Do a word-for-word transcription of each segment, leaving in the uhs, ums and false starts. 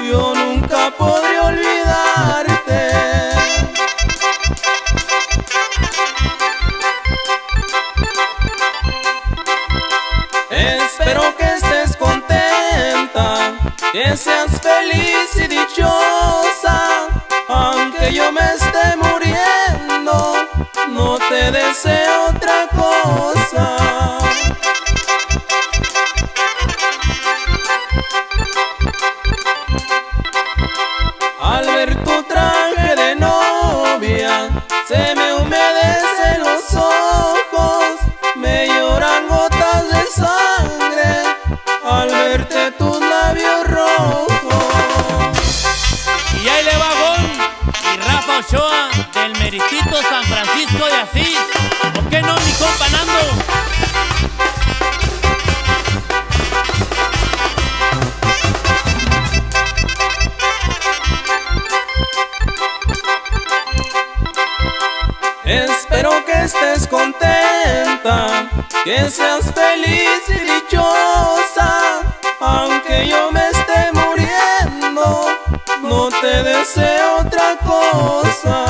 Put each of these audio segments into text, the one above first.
yo nunca podré olvidarte. Espero que estés contenta, que seas feliz y dichosa. Aunque yo me esté muriendo, no te deseo otra cosa. Al ver tu traje de novia, se me humedecen los ojos, me lloran gotas de sangre al verte tus labios rojos. Y ahí le va Gon y Rafa Ochoa del meritito San Francisco de Asís. ¿Por qué no, mi compa Nando? Espero que estés contenta, que seas feliz y dichosa. Aunque yo me esté muriendo, no te deseo otra cosa.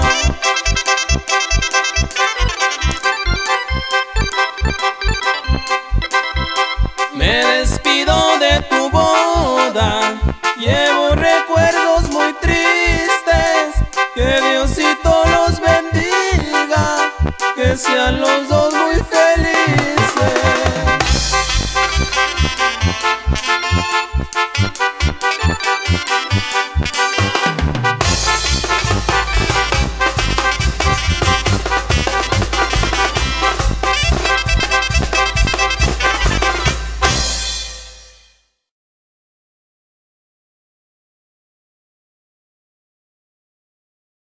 Me despido de tu boda, llevo recuerdos muy tristes. Que Diosito los bendiga, que sean los